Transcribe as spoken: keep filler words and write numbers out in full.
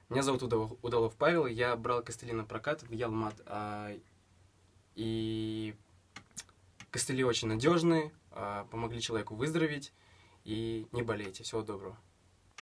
Меня зовут Удалов, Удалов Павел, я брал костыли на прокат в Ялмат, а, и костыли очень надежные, а, помогли человеку выздороветь, и не болейте. Всего доброго.